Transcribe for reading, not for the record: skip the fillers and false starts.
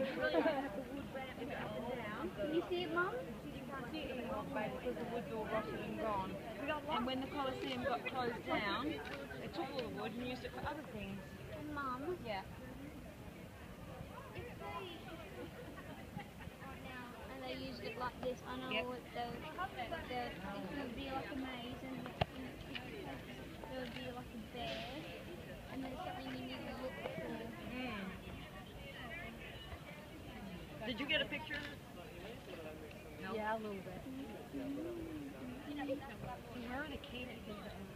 Can you see it, Mum? You can't see it anymore, babe, because the wood's all rotted and gone. And when the Colosseum got closed down, they took all the wood and used it for other things. And Mum? Yeah. And they used it like this, I know Yep. it would be like a maze and there would be like a bear and there's something you need to look for. Did you get a picture of it? No. Yeah, a little bit. Where are the cages?